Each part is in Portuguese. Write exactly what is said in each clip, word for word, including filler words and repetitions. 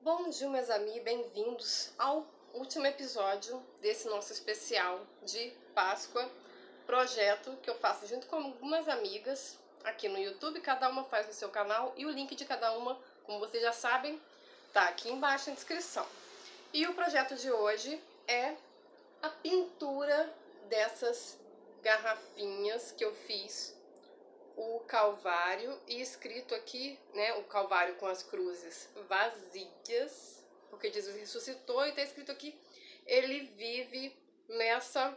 Bom dia, meus amigos, bem-vindos ao último episódio desse nosso especial de Páscoa, projeto que eu faço junto com algumas amigas aqui no YouTube, cada uma faz no seu canal e o link de cada uma, como vocês já sabem, tá aqui embaixo na descrição. E o projeto de hoje é a pintura dessas garrafinhas que eu fiz, o Calvário, e escrito aqui, né, o Calvário com as cruzes vazias, porque Jesus ressuscitou, e tá escrito aqui, ele vive nessa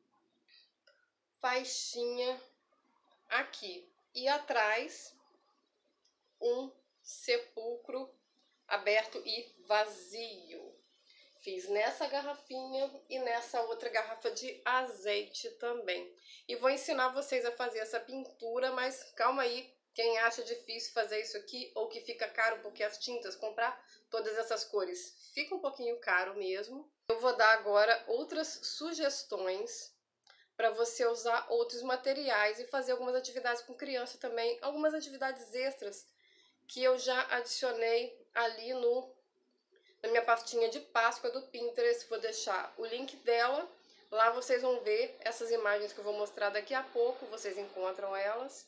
faixinha aqui. E atrás, um sepulcro aberto e vazio. Fiz nessa garrafinha e nessa outra garrafa de azeite também. E vou ensinar vocês a fazer essa pintura, mas calma aí, quem acha difícil fazer isso aqui ou que fica caro porque as tintas, comprar todas essas cores, fica um pouquinho caro mesmo. Eu vou dar agora outras sugestões para você usar outros materiais e fazer algumas atividades com criança também, algumas atividades extras que eu já adicionei ali no na minha pastinha de Páscoa do Pinterest. Vou deixar o link dela, lá vocês vão ver essas imagens que eu vou mostrar daqui a pouco, vocês encontram elas.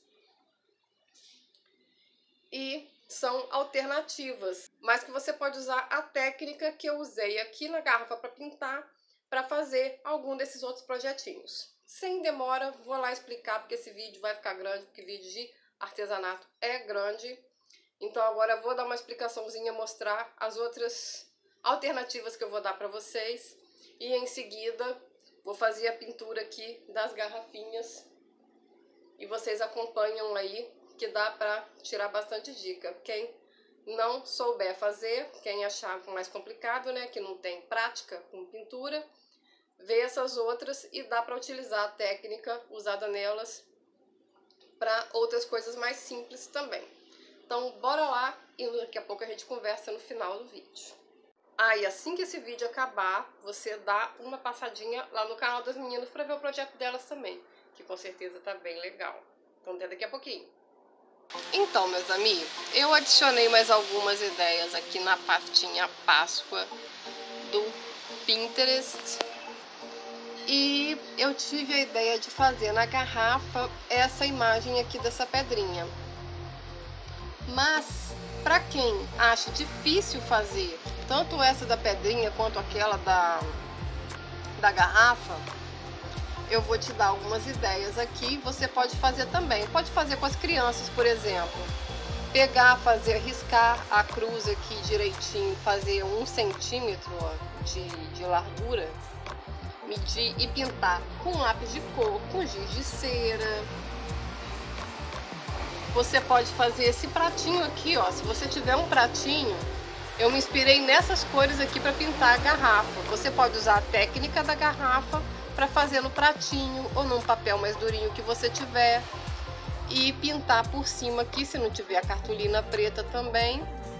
E são alternativas, mas que você pode usar a técnica que eu usei aqui na garrafa para pintar, para fazer algum desses outros projetinhos. Sem demora, vou lá explicar, porque esse vídeo vai ficar grande, porque vídeo de artesanato é grande. Então agora eu vou dar uma explicaçãozinha, mostrar as outras alternativas que eu vou dar para vocês. E em seguida vou fazer a pintura aqui das garrafinhas. E vocês acompanham aí, que dá para tirar bastante dica. Quem não souber fazer, quem achar mais complicado, né, que não tem prática com pintura, vê essas outras e dá para utilizar a técnica usada nelas para outras coisas mais simples também. Então, bora lá e daqui a pouco a gente conversa no final do vídeo. Ah, e assim que esse vídeo acabar, você dá uma passadinha lá no canal das meninas para ver o projeto delas também, que com certeza tá bem legal. Então, até daqui a pouquinho. Então, meus amigos, eu adicionei mais algumas ideias aqui na pastinha Páscoa do Pinterest. E eu tive a ideia de fazer na garrafa essa imagem aqui dessa pedrinha. Mas, para quem acha difícil fazer tanto essa da pedrinha quanto aquela da, da garrafa, eu vou te dar algumas ideias aqui. Você pode fazer também. Pode fazer com as crianças, por exemplo. Pegar, fazer, riscar a cruz aqui direitinho, fazer um centímetro de, de largura, medir e pintar com lápis de cor, com giz de cera. Você pode fazer esse pratinho aqui, ó. Se você tiver um pratinho, eu me inspirei nessas cores aqui para pintar a garrafa. Você pode usar a técnica da garrafa para fazer no pratinho ou num papel mais durinho que você tiver e pintar por cima aqui, se não tiver a cartolina preta também,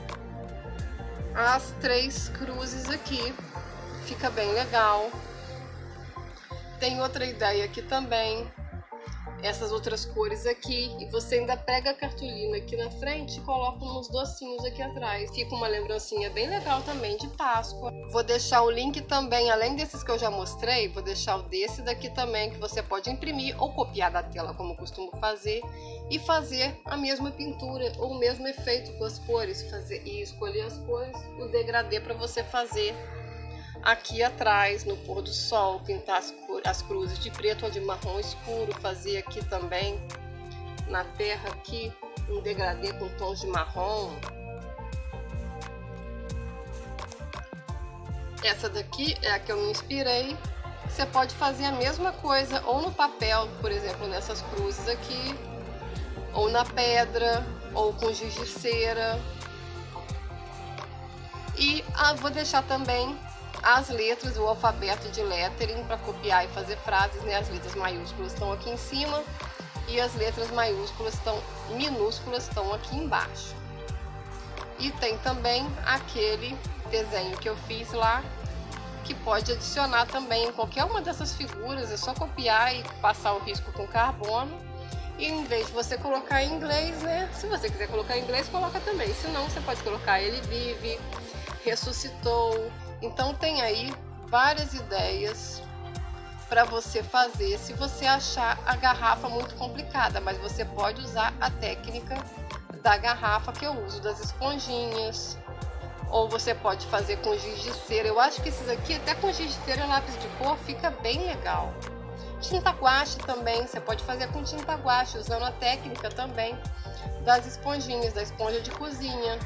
as três cruzes aqui. Fica bem legal. Tem outra ideia aqui também, essas outras cores aqui, e você ainda pega a cartolina aqui na frente e coloca uns docinhos aqui atrás. Fica uma lembrancinha bem legal também de Páscoa. Vou deixar o link também, além desses que eu já mostrei, vou deixar o desse daqui também, que você pode imprimir ou copiar da tela, como eu costumo fazer, e fazer a mesma pintura ou o mesmo efeito com as cores, fazer e escolher as cores, o degradê para você fazer aqui atrás, no pôr do sol, pintar as, as cruzes de preto ou de marrom escuro, fazer aqui também na terra aqui um degradê com tons de marrom. Essa daqui é a que eu me inspirei. Você pode fazer a mesma coisa ou no papel, por exemplo, nessas cruzes aqui, ou na pedra, ou com giz de cera. E ah, vou deixar também as letras, o alfabeto de lettering para copiar e fazer frases, né? As letras maiúsculas estão aqui em cima e as letras maiúsculas estão, minúsculas estão aqui embaixo. E tem também aquele desenho que eu fiz lá, que pode adicionar também em qualquer uma dessas figuras. É só copiar e passar o risco com carbono. E em vez de você colocar em inglês, né? Se você quiser colocar em inglês, coloca também. Se não, você pode colocar ele vive. ressuscitou. Então tem aí várias ideias para você fazer se você achar a garrafa muito complicada, mas você pode usar a técnica da garrafa que eu uso, das esponjinhas, ou você pode fazer com giz de cera. Eu acho que esses aqui, até com giz de cera e lápis de cor, fica bem legal. Tinta guache também, você pode fazer com tinta guache, usando a técnica também das esponjinhas, da esponja de cozinha.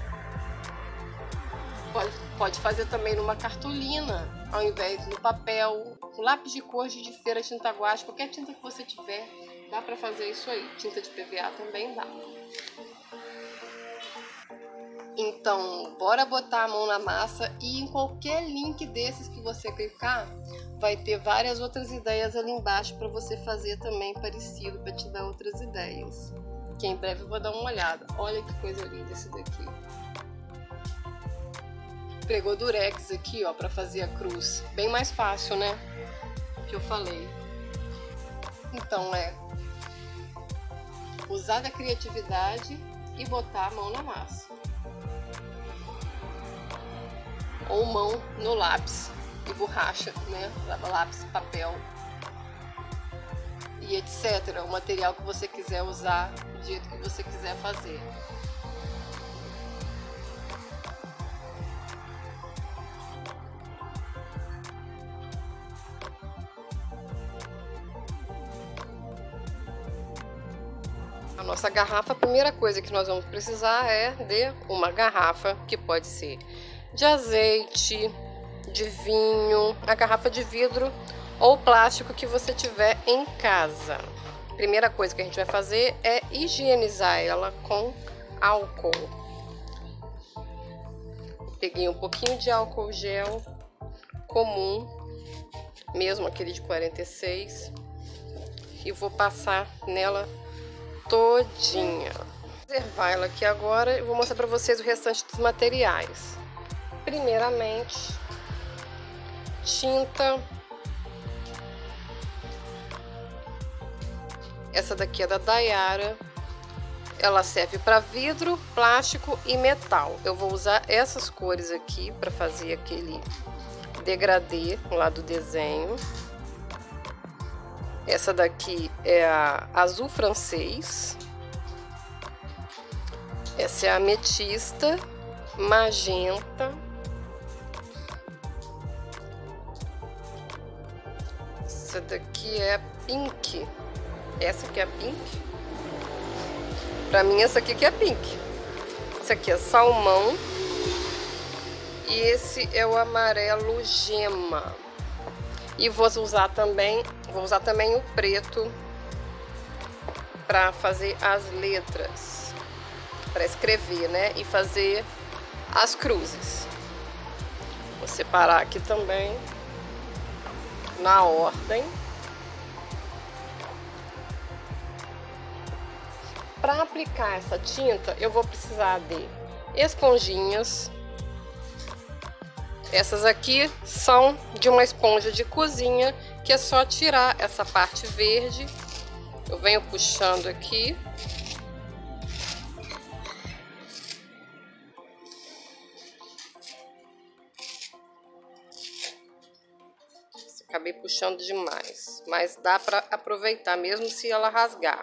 Pode, pode fazer também numa cartolina, ao invés do papel, com lápis de cor, giz de cera, tinta guache, qualquer tinta que você tiver, dá para fazer isso aí. Tinta de P V A também dá. Então, bora botar a mão na massa, e em qualquer link desses que você clicar, vai ter várias outras ideias ali embaixo para você fazer também parecido, para te dar outras ideias. Que em breve eu vou dar uma olhada. Olha que coisa linda esse daqui. Pegou durex aqui, ó, para fazer a cruz. Bem mais fácil, né? Que eu falei. Então é usar da criatividade e botar a mão na massa. Ou mão no lápis e borracha, né? Lápis, papel e etcétera. O material que você quiser usar, do jeito que você quiser fazer. A nossa garrafa, a primeira coisa que nós vamos precisar é de uma garrafa, que pode ser de azeite, de vinho, a garrafa de vidro ou plástico que você tiver em casa. Primeira coisa que a gente vai fazer é higienizar ela com álcool. Peguei um pouquinho de álcool gel comum, mesmo aquele de quarenta e seis, e vou passar nela todinha. Vou reservar ela aqui agora e vou mostrar para vocês o restante dos materiais. Primeiramente, tinta. Essa daqui é da Daiara. Ela serve para vidro, plástico e metal. Eu vou usar essas cores aqui para fazer aquele degradê lá do desenho. Essa daqui é a azul francês. Essa é a ametista, magenta. Essa daqui é pink. Essa aqui é pink. Pra mim essa aqui que é pink. Essa aqui é salmão. E esse é o amarelo gema. E vou usar também, vou usar também o preto para fazer as letras, para escrever, né? E fazer as cruzes. Vou separar aqui também na ordem. Para aplicar essa tinta, eu vou precisar de esponjinhas. Essas aqui são de uma esponja de cozinha, que é só tirar essa parte verde. Eu venho puxando aqui. Acabei puxando demais, mas dá para aproveitar mesmo se ela rasgar.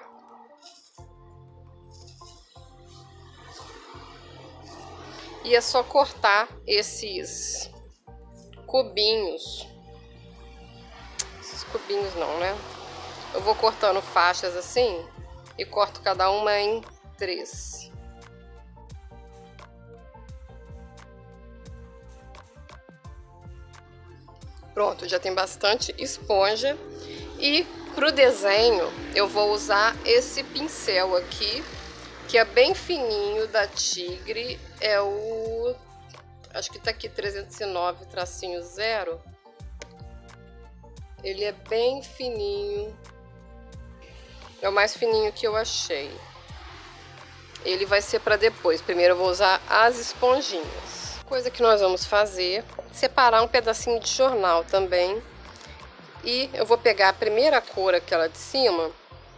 E é só cortar esses cubinhos. Esses cubinhos não, né? Eu vou cortando faixas assim e corto cada uma em três. Pronto, já tem bastante esponja. E pro desenho eu vou usar esse pincel aqui, que é bem fininho, da Tigre. É o... acho que tá aqui trezentos e nove tracinho zero. Ele é bem fininho. É o mais fininho que eu achei. Ele vai ser para depois. Primeiro eu vou usar as esponjinhas. Coisa que nós vamos fazer, separar um pedacinho de jornal também. E eu vou pegar a primeira cor, aquela de cima,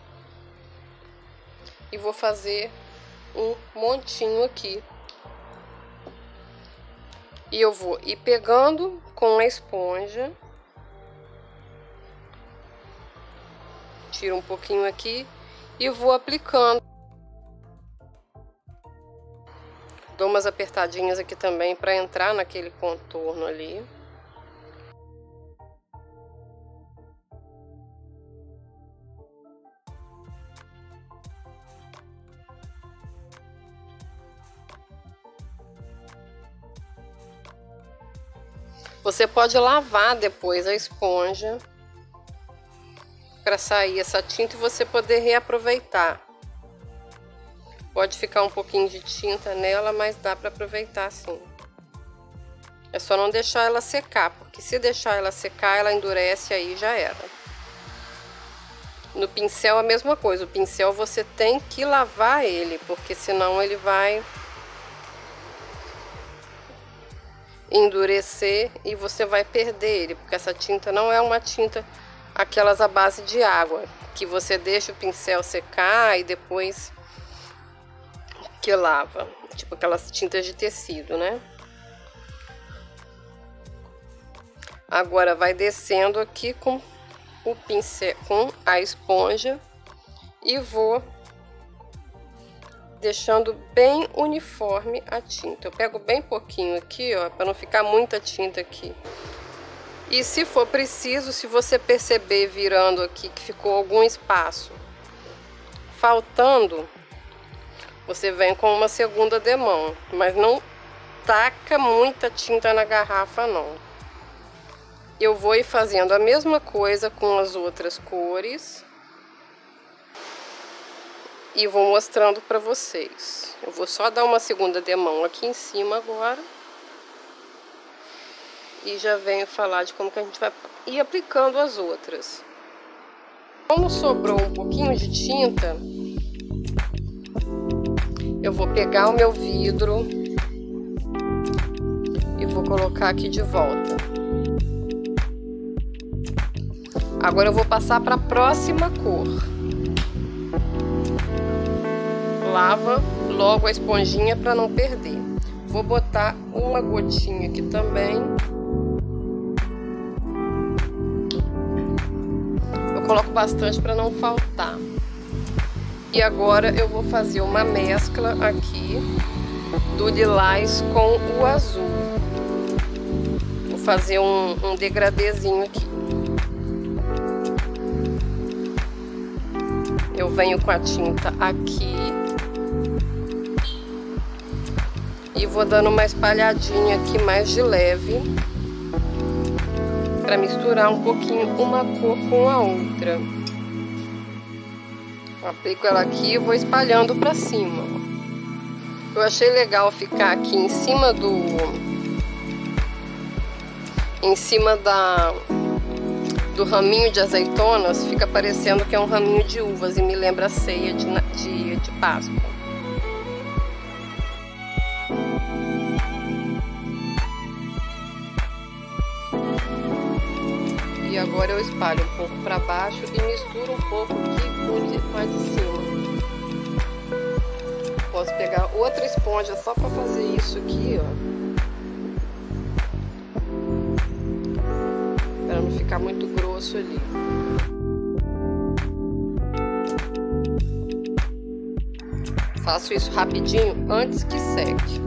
e vou fazer um montinho aqui. E eu vou ir pegando com a esponja. Tiro um pouquinho aqui e vou aplicando. Dou umas apertadinhas aqui também para entrar naquele contorno ali. Você pode lavar depois a esponja para sair essa tinta e você poder reaproveitar. Pode ficar um pouquinho de tinta nela, mas dá para aproveitar sim. É só não deixar ela secar, porque se deixar ela secar, ela endurece, aí já era. No pincel a mesma coisa, o pincel você tem que lavar ele, porque senão ele vai endurecer e você vai perder ele, porque essa tinta não é uma tinta aquelas à base de água, que você deixa o pincel secar e depois que lava, tipo aquelas tintas de tecido, né? Agora vai descendo aqui com o pincel, com a esponja, e vou deixando bem uniforme a tinta. Eu pego bem pouquinho aqui, ó, para não ficar muita tinta aqui. E se for preciso, se você perceber virando aqui que ficou algum espaço faltando, você vem com uma segunda demão, mas não taca muita tinta na garrafa não. Eu vou ir fazendo a mesma coisa com as outras cores e vou mostrando para vocês. Eu vou só dar uma segunda demão aqui em cima agora e já venho falar de como que a gente vai ir aplicando as outras. Como sobrou um pouquinho de tinta, eu vou pegar o meu vidro e vou colocar aqui de volta. Agora eu vou passar para a próxima cor. Lava logo a esponjinha para não perder. Vou botar uma gotinha aqui também. Eu coloco bastante para não faltar. E agora eu vou fazer uma mescla aqui do lilás com o azul. Vou fazer um, um degradêzinho aqui. Eu venho com a tinta aqui e vou dando uma espalhadinha aqui mais de leve para misturar um pouquinho uma cor com a outra. Aplico ela aqui e vou espalhando para cima. Eu achei legal ficar aqui em cima do em cima da do raminho de azeitonas, fica parecendo que é um raminho de uvas e me lembra a ceia de, de, de Páscoa. E agora eu espalho um pouco para baixo e misturo um pouco aqui com a de cima. Posso pegar outra esponja só para fazer isso aqui, ó. Para não ficar muito grosso ali. Faço isso rapidinho antes que seque.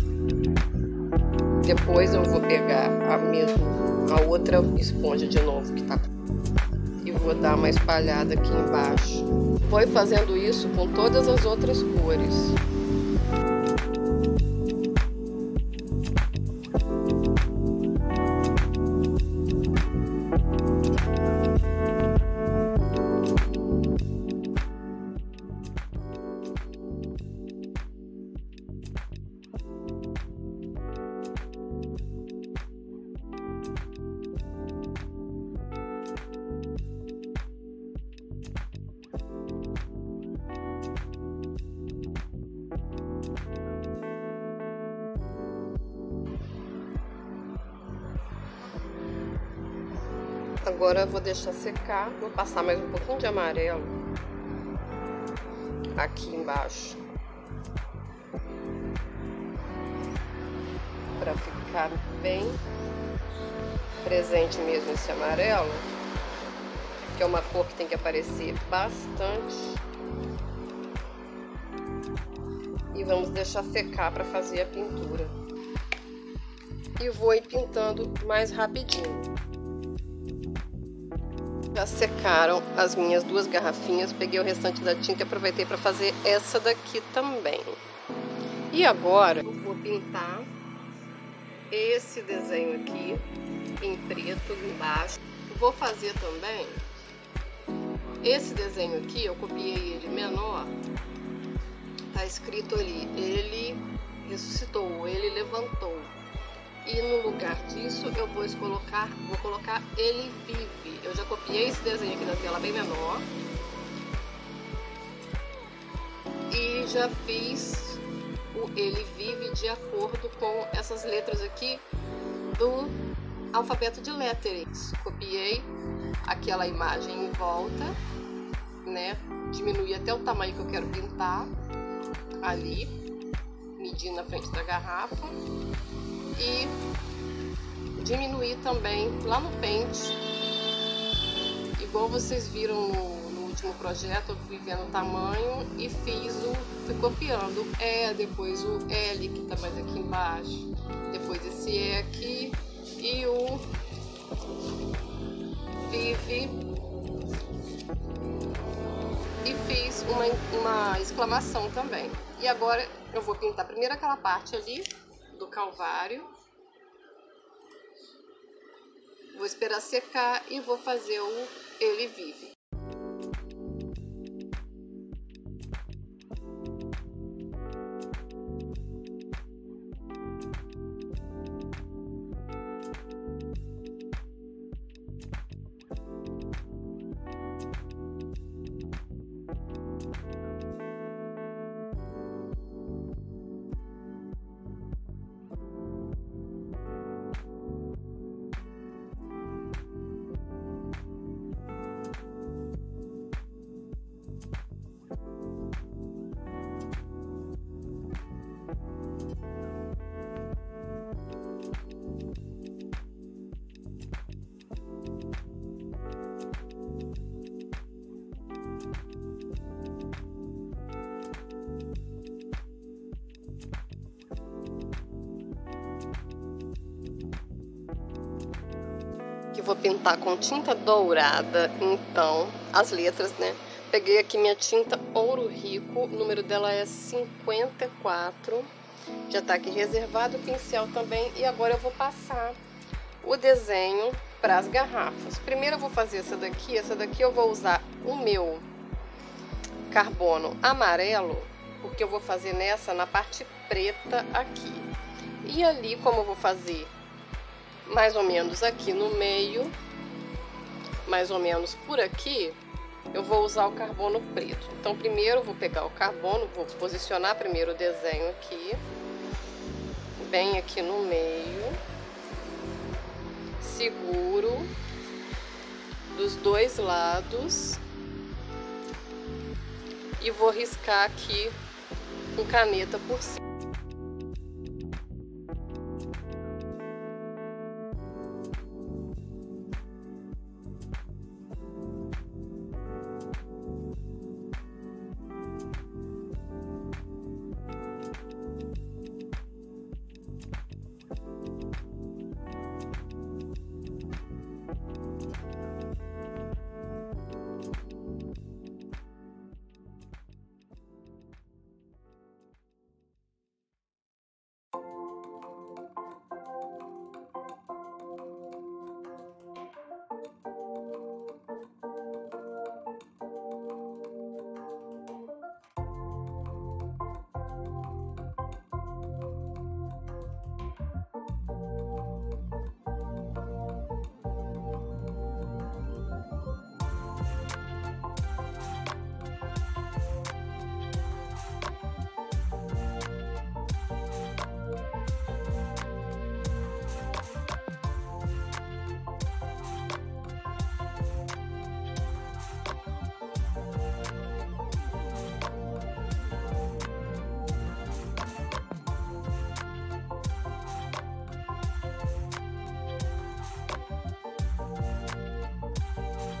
Depois eu vou pegar a mesma, a outra esponja de novo que tá, e vou dar uma espalhada aqui embaixo. Vou fazendo isso com todas as outras cores. Agora eu vou deixar secar, vou passar mais um pouquinho de amarelo aqui embaixo, para ficar bem presente mesmo esse amarelo, que é uma cor que tem que aparecer bastante. E vamos deixar secar para fazer a pintura. E vou ir pintando mais rapidinho. Já secaram as minhas duas garrafinhas, peguei o restante da tinta e aproveitei para fazer essa daqui também. E agora eu vou pintar esse desenho aqui em preto embaixo. Vou fazer também esse desenho aqui, eu copiei ele menor, tá escrito ali, ele ressuscitou, ele levantou. E no lugar disso eu vou colocar, vou colocar ele vive. Eu já copiei esse desenho aqui na tela bem menor. E já fiz o ele vive de acordo com essas letras aqui do alfabeto de lettering. Copiei aquela imagem em volta, né? Diminuí até o tamanho que eu quero pintar ali, medi na frente da garrafa. E diminuir também lá no pente, igual vocês viram no, no último projeto. Eu fui vendo o tamanho e fiz o, fui copiando o E, depois o L que tá mais aqui embaixo, depois esse E aqui e o Vive, e fiz uma, uma exclamação também. E agora eu vou pintar primeiro aquela parte ali do Calvário, vou esperar secar e vou fazer o ele vive. Que vou pintar com tinta dourada, então, as letras, né? Peguei aqui minha tinta Ouro Rico, o número dela é cinquenta e quatro, já tá aqui reservado, o pincel também, e agora eu vou passar o desenho para as garrafas. Primeiro eu vou fazer essa daqui, essa daqui eu vou usar o meu carbono amarelo, porque eu vou fazer nessa na parte preta aqui. E ali, como eu vou fazer mais ou menos aqui no meio, mais ou menos por aqui, eu vou usar o carbono preto. Então primeiro eu vou pegar o carbono, vou posicionar primeiro o desenho aqui, bem aqui no meio, seguro dos dois lados e vou riscar aqui com caneta por cima.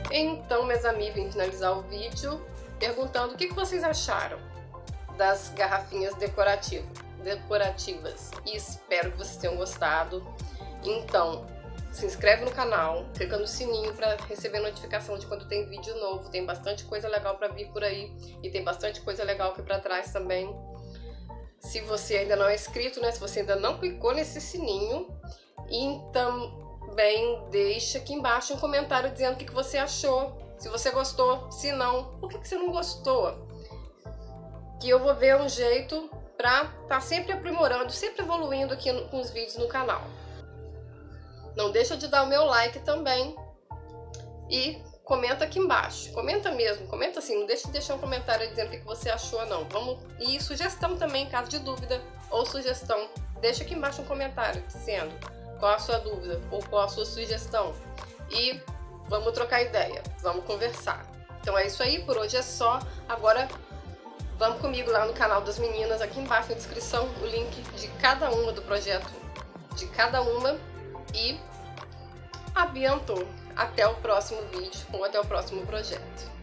Então, meus amigos, vim finalizar o vídeo perguntando o que vocês acharam das garrafinhas decorativas, decorativas. E espero que vocês tenham gostado. Então, se inscreve no canal, clica no sininho para receber notificação de quando tem vídeo novo. Tem bastante coisa legal para vir por aí e tem bastante coisa legal aqui para trás também. Se você ainda não é inscrito, né? Se você ainda não clicou nesse sininho, então também deixa aqui embaixo um comentário dizendo o que você achou, se você gostou, se não, por que você não gostou? Que eu vou ver um jeito para estar sempre aprimorando, sempre evoluindo aqui com os vídeos no canal. Não deixa de dar o meu like também e comenta aqui embaixo. Comenta mesmo, comenta assim, não deixa de deixar um comentário dizendo o que você achou não. Vamos... E sugestão também, em caso de dúvida ou sugestão, deixa aqui embaixo um comentário dizendo qual a sua dúvida ou qual a sua sugestão. E vamos trocar ideia, vamos conversar. Então é isso aí, por hoje é só. Agora vamos comigo lá no canal das meninas, aqui embaixo na descrição, o link de cada uma do projeto, de cada uma. E abiantou. Até o próximo vídeo ou até o próximo projeto.